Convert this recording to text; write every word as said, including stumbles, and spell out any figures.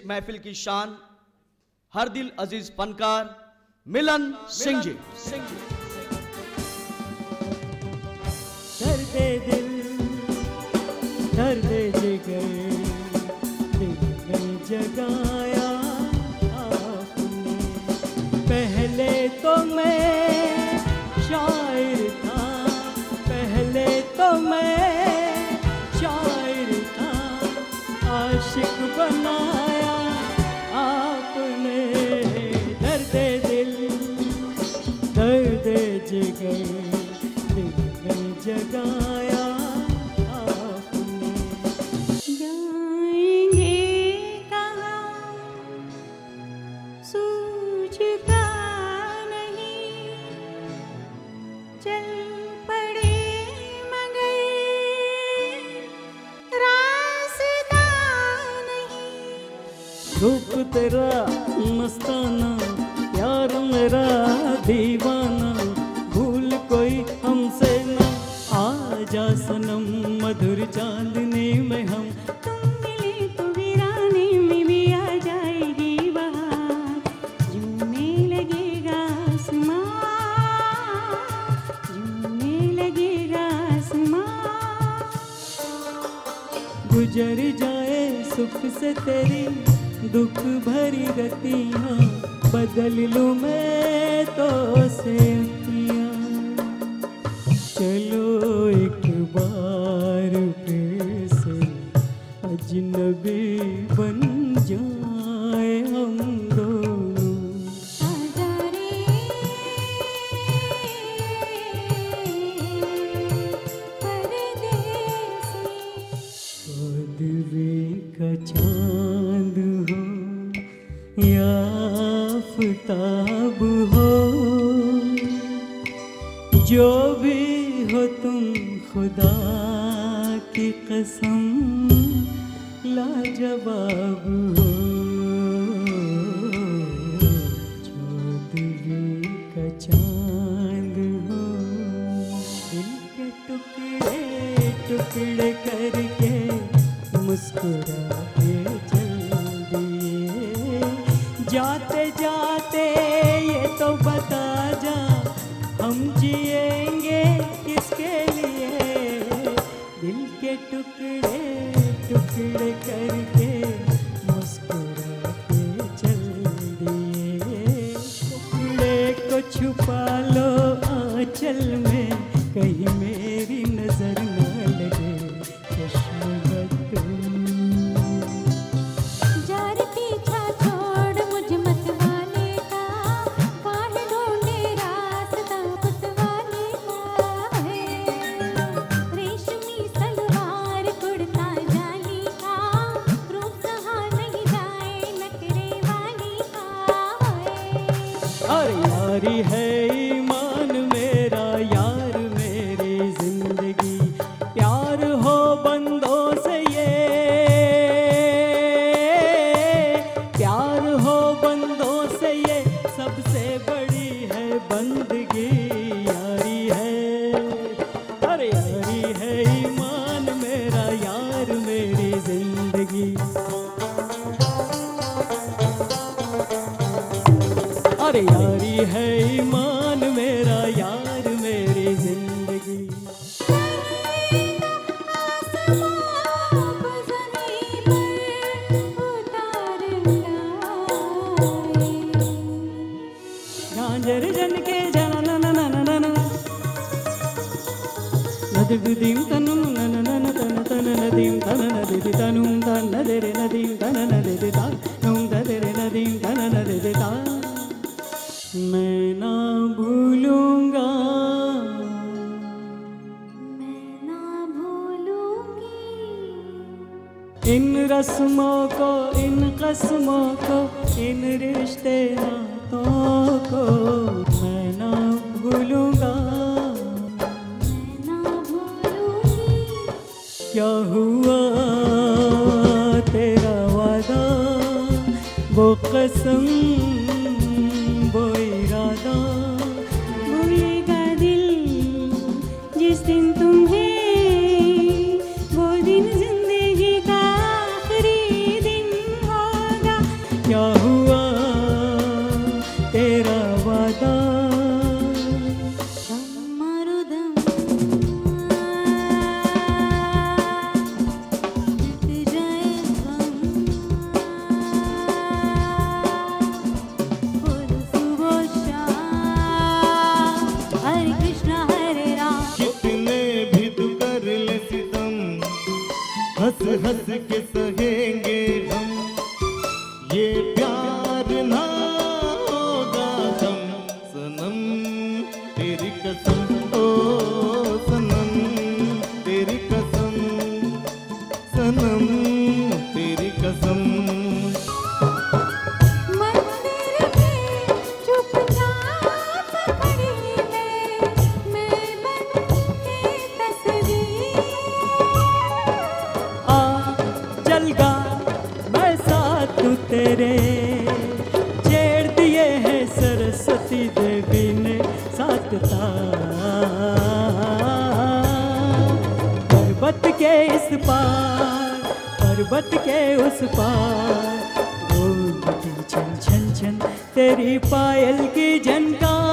महफिल की शान, हर दिल अजीज फनकार मिलन सिंह जी। दर्दे दिल दर्दे जिगर दिल में जगाया आपने। पहले तो मैं शायर था, पहले तो मैं शायर था, आशिक बनाया आपने। दर्दे दिल दर्दे जिगर दिल में जगाया आपने। जाएंगे कहाँ सूझता नहीं, चल पड़े मगर रास्ता नहीं। रूप तेरा मस्ताना, प्यार मेरा दीवाना, भूल कोई हमसे न आजा सनम, मधुर चांदनी में हम। तुम मिले तो वीराने में भी आ जाएगी बहार, झूमने लगेगा आसमां, झूमने लगेगा आसमां। गुजर जाए सुख से तेरी दुख भरी गतियाँ, बदल लूँ मैं तो सेवतियाँ। चलो एक बार फिर से अजनबी बन जाए हम दोनों। आजा रे परदेसी, चौदहवे का चांद हो या आफताब हो, जो भी हो तुम खुदा की कसम लाजवाब हो। चौदहवे का चांद हो, दिल के टुकड़े टुकड़े करके मुस्कुरा के चल दिए। जाते जाते ये तो बता जा, हम जिएंगे किसके लिए। दिल के टुकड़े टुकड़े करके मुस्कुरा के चल दिए। टुकड़े को छुपा लो आंचल में, कहीं मेरी नजर न लगे चश्म बद। जार पीछा छोड़ मुझ मतवाले का, काहे ढूंढे रास्ता मतवाले का है। रेशमी सलवार कुर्ता जाली का, रूप सहा नहीं जाए नखरे वाली का है। और यारी है ईमान मेरा, यार मेरी जिंदगी, प्यार हो बंदों से ये, प्यार हो बंदों से ये सबसे बड़ी है बंदगी। यारी है, अरे यारी है ईमान मेरा, यार मेरी जिंदगी। अरे यारी है ईमान मेरा, यार मेरी जिंदगी। झांझर जन के जना ना ना ना ना ना ना, नदीम तनुम नन नन तन तन नदीम तन नदी तनुम तन नदरे नदीम तन नदी ता नुम नदरे नदीम तन नदी ता। मैं ना भूलूंगा, मैं ना भूलूंगी इन रस्मों को, इन कस्मों को, इन रिश्ते नातों को। मैं ना भूलूंगा, मैं ना भूलूंगी क्या हुआ तेरा वादा, वो कसम वो इरादा। भूलेगा दिल जिस दिन तुम्हें, वो दिन जिंदगी का आखिरी दिन होगा। हंस हंस के सहेंगे हम, ये प्यार ना होगा हम। सनम तेरी कसम, ओ सनम तेरी कसम, सनम तेरी कसम। मंदिर में चुपचाप खड़ी है, मैं बन के तस्वीर। आ जलगा मैं साथ हूँ तेरे, छेड़ दिए हैं सरस्वती देवी ने साथ तार। पर्वत के इस पार, पर्वत के उस पार, बोलती छन छन छन तेरी पायल की झनकार।